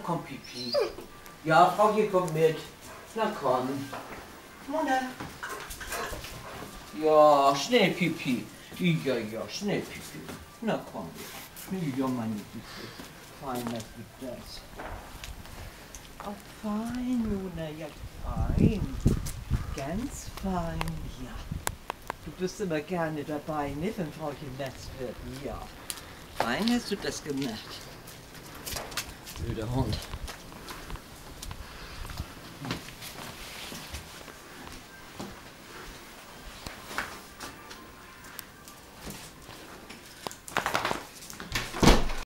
komm, Pipi. Ja, Frauchen, komm mit. Na komm. Mona. Ja, schnell, Pipi. Ja, schnell, Pipi. Na komm. Ja, meine Güte. Fein, das gibt das. Oh, fein, Mona, ja, fein. Ganz fein, ja. Du bist immer gerne dabei, ne, wenn Frauchen nass wird. Ja. Fein hast du das gemacht. Blöder Hund.